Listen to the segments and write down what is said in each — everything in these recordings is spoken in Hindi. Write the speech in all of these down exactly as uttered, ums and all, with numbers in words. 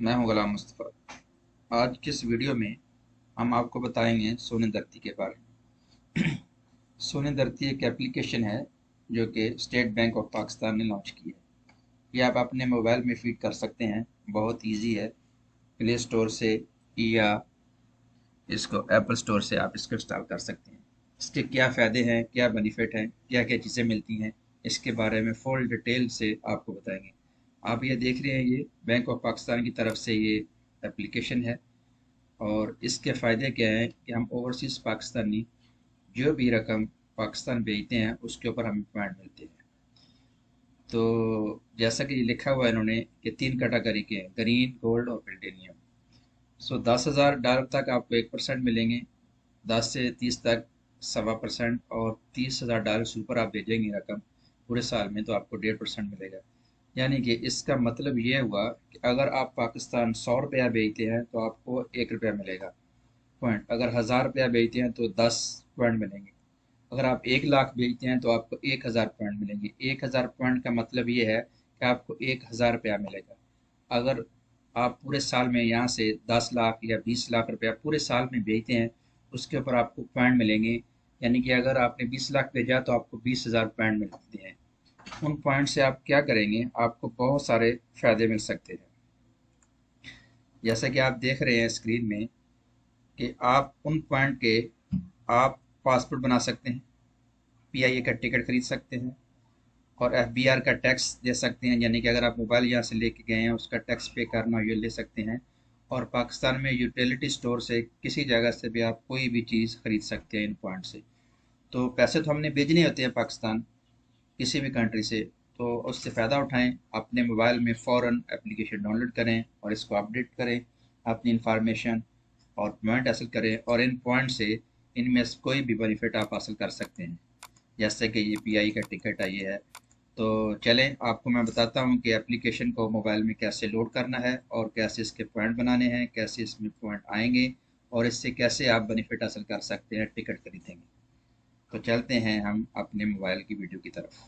मैं हूं गुलाम मुस्तफ़ा। आज की इस वीडियो में हम आपको बताएंगे सोने धरती के बारे में। सोने धरती एक एप्लीकेशन है जो कि स्टेट बैंक ऑफ पाकिस्तान ने लॉन्च की है। ये आप अपने मोबाइल में फीड कर सकते हैं। बहुत इजी है। प्ले स्टोर से या इसको एप्पल स्टोर से आप इसको इंस्टॉल कर सकते हैं। इसके क्या फ़ायदे हैं, क्या बेनिफिट हैं, क्या क्या चीज़ें मिलती हैं, इसके बारे में फुल डिटेल से आपको बताएंगे। आप ये देख रहे हैं, ये बैंक ऑफ पाकिस्तान की तरफ से ये एप्लीकेशन है। और इसके फ़ायदे क्या हैं कि हम ओवरसीज़ पाकिस्तानी जो भी रकम पाकिस्तान भेजते हैं उसके ऊपर हमें पॉइंट मिलते हैं। तो जैसा कि लिखा हुआ है इन्होंने कि तीन कैटेगरी के हैं, ग्रीन, गोल्ड और प्लेटिनियम। सो दस हज़ार डॉलर तक आपको एक परसेंट मिलेंगे, दस से तीस तक सवा परसेंट, और तीस हज़ार डॉलर से ऊपर आप भेजेंगे रकम पूरे साल में तो आपको डेढ़ परसेंट मिलेगा। यानी कि इसका मतलब ये हुआ कि अगर आप पाकिस्तान सौ रुपया भेजते हैं तो आपको एक रुपया मिलेगा पॉइंट। अगर हज़ार रुपया भेजते हैं तो दस पॉइंट मिलेंगे। अगर आप एक लाख भेजते हैं तो आपको एक हज़ार पॉइंट मिलेंगे। एक हज़ार पॉइंट का मतलब ये है कि आपको एक हज़ार रुपया मिलेगा। अगर आप पूरे साल में यहाँ से दस लाख या बीस लाख रुपया पूरे साल में भेजते हैं उसके ऊपर आपको पॉइंट मिलेंगे। यानी कि अगर आपने बीस लाख भेजा तो आपको बीस हज़ार पॉइंट मिलते हैं। उन पॉइंट से आप क्या करेंगे, आपको बहुत सारे फायदे मिल सकते हैं। जैसा कि आप देख रहे हैं स्क्रीन में कि आप उन पॉइंट के आप पासपोर्ट बना सकते हैं, पीआईए का टिकट खरीद सकते हैं, और एफबीआर का टैक्स दे सकते हैं। यानी कि अगर आप मोबाइल यहाँ से लेके गए हैं उसका टैक्स पे करना ये ले सकते हैं। और पाकिस्तान में यूटिलिटी स्टोर से किसी जगह से भी आप कोई भी चीज़ खरीद सकते हैं इन पॉइंट से। तो पैसे तो हमने भेजने होते हैं पाकिस्तान किसी भी कंट्री से, तो उससे फ़ायदा उठाएं। अपने मोबाइल में फ़ौरन एप्लीकेशन डाउनलोड करें और इसको अपडेट करें, अपनी इंफॉर्मेशन और पॉइंट हासिल करें, और इन पॉइंट से इनमें से कोई भी बेनिफिट आप हासिल कर सकते हैं। जैसे कि ये पीआई का टिकट है, ये है। तो चलें आपको मैं बताता हूँ कि एप्लीकेशन को मोबाइल में कैसे लोड करना है और कैसे इसके पॉइंट बनाने हैं, कैसे इसमें पॉइंट आएंगे और इससे कैसे आप बेनिफिट हासिल कर सकते हैं, टिकट खरीदेंगे। तो चलते हैं हम अपने मोबाइल की वीडियो की तरफ।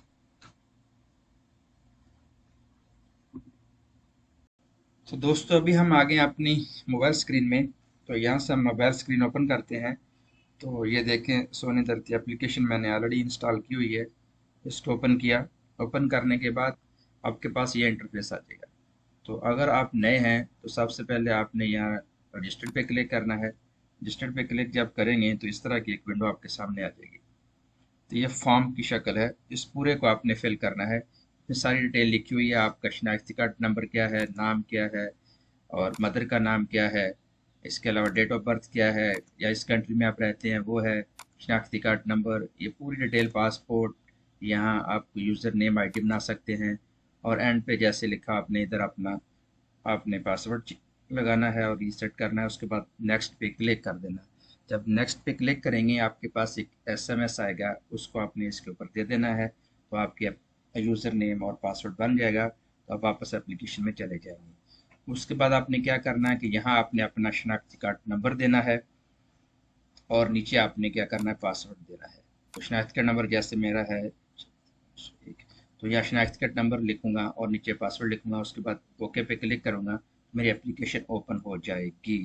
तो दोस्तों अभी हम आ गए हैं अपनी मोबाइल स्क्रीन में। तो यहाँ से हम मोबाइल स्क्रीन ओपन करते हैं। तो ये देखें, सोने धरती एप्लीकेशन मैंने ऑलरेडी इंस्टॉल की हुई है। इसको ओपन किया। ओपन करने के बाद आपके पास ये इंटरफेस आ जाएगा। तो अगर आप नए हैं तो सबसे पहले आपने यहाँ रजिस्टर्ड पे क्लिक करना है। रजिस्टर्ड पे क्लिक जब करेंगे तो इस तरह की एक विंडो आपके सामने आ जाएगी। तो ये फॉर्म की शक्ल है, इस पूरे को आपने फिल करना है। इसमें सारी डिटेल लिखी हुई है, आपका शनाख्ती कार्ड नंबर क्या है, नाम क्या है, और मदर का नाम क्या है, इसके अलावा डेट ऑफ बर्थ क्या है, या इस कंट्री में आप रहते हैं वो है, शनाख्ती कार्ड नंबर, ये पूरी डिटेल, पासपोर्ट। यहाँ आप यूज़र नेम आईडी बना सकते हैं। और एंड पे जैसे लिखा आपने इधर अपना आपने पासवर्ड लगाना है और रीसेट करना है। उसके बाद नेक्स्ट पे क्लिक कर देना। जब नेक्स्ट पे क्लिक करेंगे आपके पास एक एसएमएस आएगा, उसको आपने इसके ऊपर दे देना है। तो आपके यूज़र नेम और पासवर्ड बन जाएगा, तो आप वापस एप्लीकेशन में चले जाएंगे। उसके बाद आपने क्या करना है कि यहाँ आपने अपना शनाख्ती कार्ड नंबर देना है और नीचे आपने क्या करना है, पासवर्ड देना है। तो शनाख्ती कार्ड नंबर जैसे मेरा है एक, तो यहाँ शनाख्ती कार्ड नंबर लिखूंगा और नीचे पासवर्ड लिखूंगा। उसके बाद ओके पे क्लिक करूंगा, मेरी एप्लीकेशन ओपन हो जाएगी।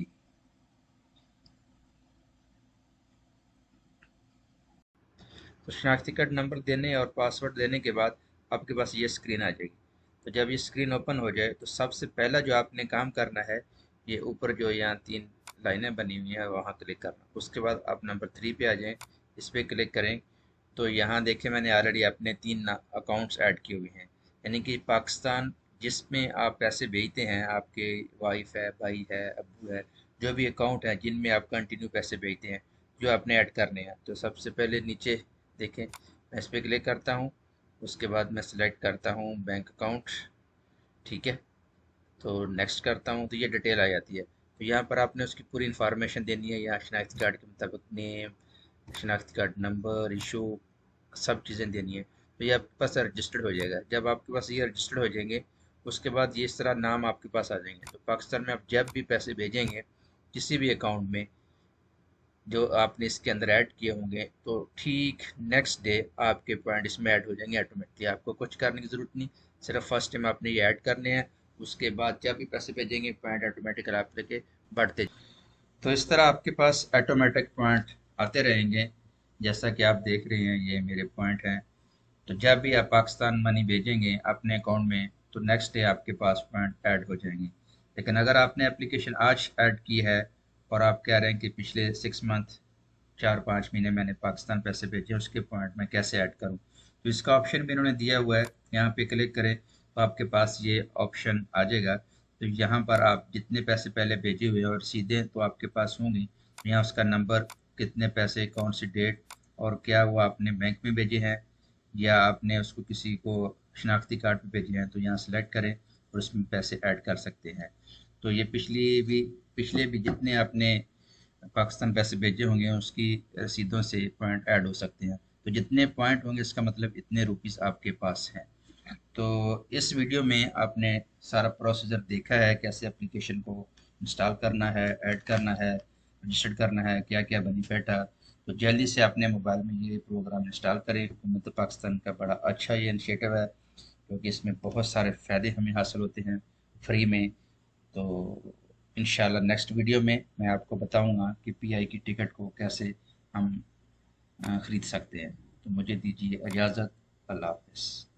तो शनाख्ती कार्ड नंबर देने और पासवर्ड देने के बाद आपके पास ये स्क्रीन आ जाएगी। तो जब ये स्क्रीन ओपन हो जाए तो सबसे पहला जो आपने काम करना है, ये ऊपर जो यहाँ तीन लाइनें बनी हुई हैं वहाँ क्लिक करना। उसके बाद आप नंबर थ्री पे आ जाएं, इस पर क्लिक करें। तो यहाँ देखें, मैंने ऑलरेडी अपने तीन अकाउंट्स ऐड किए हुए हैं। यानी कि पाकिस्तान जिसमें आप पैसे भेजते हैं, आपके वाइफ है, भाई है, अब्बू है, जो भी अकाउंट है जिनमें आप कंटिन्यू पैसे भेजते हैं, जो आपने ऐड करने हैं। तो सबसे पहले नीचे देखें, मैं इस पर क्लिक करता हूँ। उसके बाद मैं सिलेक्ट करता हूँ बैंक अकाउंट। ठीक है, तो नेक्स्ट करता हूँ तो ये डिटेल आ जाती है। तो यहाँ पर आपने उसकी पूरी इन्फॉर्मेशन देनी है। यहाँ शनाख्ती कार्ड के मुताबिक नेम, शनाख्ती कार्ड नंबर, इशू, सब चीज़ें देनी है। तो ये आपके पास रजिस्टर्ड हो जाएगा। जब आपके पास ये रजिस्टर्ड हो जाएंगे उसके बाद ये इस तरह नाम आपके पास आ जाएंगे। तो पाकिस्तान में आप जब भी पैसे भेजेंगे किसी भी अकाउंट में जो आपने इसके अंदर ऐड किए होंगे, तो ठीक नेक्स्ट डे आपके पॉइंट इसमें ऐड हो जाएंगे ऑटोमेटिकली। आपको कुछ करने की ज़रूरत नहीं, सिर्फ फर्स्ट टाइम आपने ये ऐड करने हैं। उसके बाद जब भी पैसे भेजेंगे पॉइंट ऑटोमेटिकली आप लेके बढ़ते। तो इस तरह आपके पास ऑटोमेटिक पॉइंट आते रहेंगे। जैसा कि आप देख रहे हैं ये मेरे पॉइंट हैं। तो जब भी आप पाकिस्तान मनी भेजेंगे अपने अकाउंट में तो नेक्स्ट डे आपके पास पॉइंट ऐड हो जाएंगे। लेकिन अगर आपने एप्लीकेशन आज ऐड की है और आप कह रहे हैं कि पिछले सिक्स मंथ चार पाँच महीने मैंने पाकिस्तान पैसे भेजे उसके पॉइंट मैं कैसे ऐड करूं, तो इसका ऑप्शन भी इन्होंने दिया हुआ है। यहाँ पे क्लिक करें तो आपके पास ये ऑप्शन आ जाएगा। तो यहाँ पर आप जितने पैसे पहले भेजे हुए और सीधे तो आपके पास होंगे, यहाँ उसका नंबर, कितने पैसे, कौन सी डेट, और क्या वो आपने बैंक में भेजे हैं या आपने उसको किसी को शनाख्ती कार्ड पे भेजे हैं, तो यहाँ सेलेक्ट करें और उसमें पैसे ऐड कर सकते हैं। तो ये पिछली भी पिछले भी जितने आपने पाकिस्तान पैसे भेजे होंगे उसकी रसीदों से पॉइंट ऐड हो सकते हैं। तो जितने पॉइंट होंगे इसका मतलब इतने रुपीस आपके पास हैं। तो इस वीडियो में आपने सारा प्रोसीजर देखा है, कैसे एप्लीकेशन को इंस्टॉल करना है, ऐड करना है, रजिस्टर करना है, क्या क्या बेनिफिट है। तो जल्दी से अपने मोबाइल में ये प्रोग्राम इंस्टॉल करें। हुकूमत पाकिस्तान का बड़ा अच्छा ये इनिशिएटिव है क्योंकि इसमें बहुत सारे फ़ायदे हमें हासिल होते हैं फ्री में। तो इंशाल्लाह नेक्स्ट वीडियो में मैं आपको बताऊंगा कि पीआई की टिकट को कैसे हम अ, ख़रीद सकते हैं। तो मुझे दीजिए इजाज़त। अल्लाह हाफ़िज़।